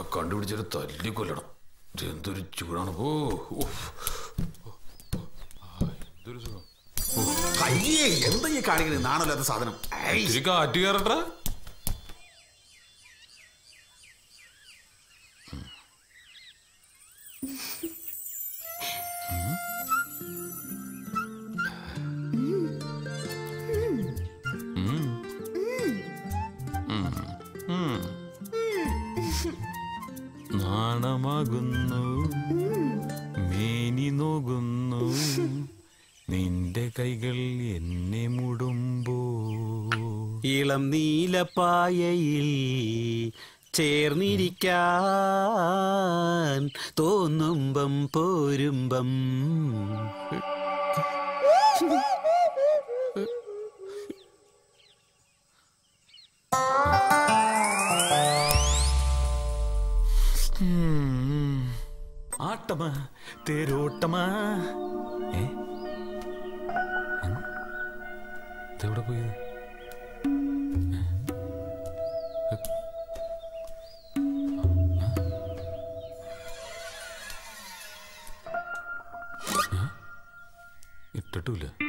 കണ്ടുപിടിച്ചൊരു തല്ലിക്കൊല്ലണം. എന്തൊരു ചൂടാണ്. ഓ എന്തൊരു സുഖം. എന്താ ഈ കാണിക്കുന്നത്? നാണല്ലാത്ത സാധനം. കാറ്റ് കയറട്ടെ. നാണമാകുന്നു മേനി നോകുന്നു നിന്റെ കൈകൾ എന്നെ മുടുമ്പോ. ഇളം നീലപ്പായയിൽ ചേർന്നിരിക്കാൻ തോന്നുമ്പം പോരുമ്പം. ആട്ടമാ തേരോട്ടമാ. ഇതെവിടെ പോയത്? ഇട്ടിട്ടില്ല.